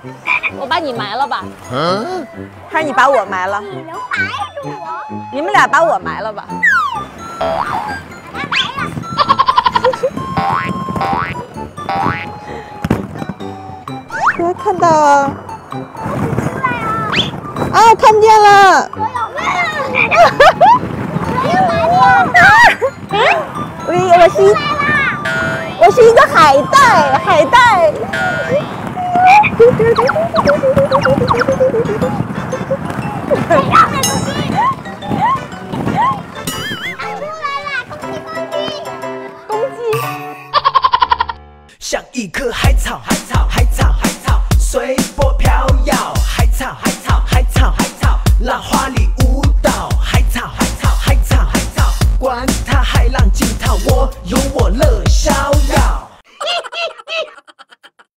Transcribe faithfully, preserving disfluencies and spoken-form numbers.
我把你埋了吧？ 还是你把我埋了？ 你能埋住我？ 你们俩把我埋了吧？来看到啊！啊，看见了！ 我有没有埋了？ 我我是一，我是一个海带，海带。公鸡。 像一棵海草，海草，海草，海草，随波飘摇。海草，海草，海草，海草，浪花里舞蹈。海草，海草，海草，海草，管它海浪惊涛，我有我乐逍遥。